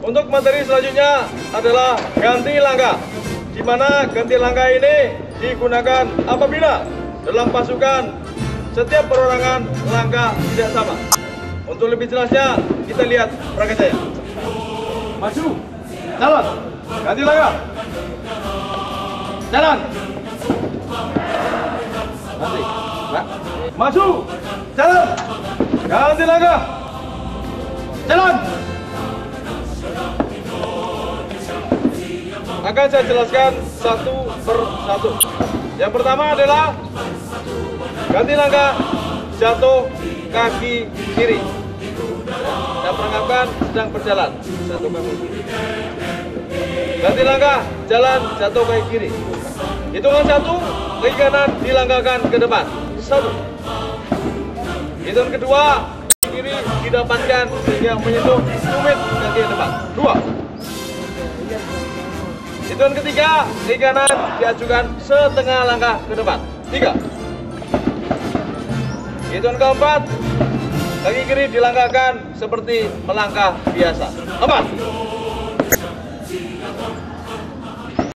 Untuk materi selanjutnya adalah ganti langkah, di mana ganti langkah ini digunakan apabila dalam pasukan setiap perorangan langkah tidak sama. Untuk lebih jelasnya, kita lihat prakteknya. Maju, jalan, ganti langkah, jalan, ganti, maju, jalan, ganti langkah, jalan. Akan saya jelaskan satu per satu. Yang pertama adalah ganti langkah, jatuh kaki kiri. Saya perangkapkan sedang berjalan, satu kaki kiri. Ganti langkah, jalan, jatuh kaki kiri. Hitungan 1, kaki kanan dilangkahkan ke depan. 1. Hitungan kedua, kaki kiri didapatkan sehingga menyentuh tumit kaki depan. 2. Hitungan ketiga, kaki kanan diajukan setengah langkah ke depan. 3. Hitungan keempat, kaki kiri dilangkahkan seperti melangkah biasa. 4.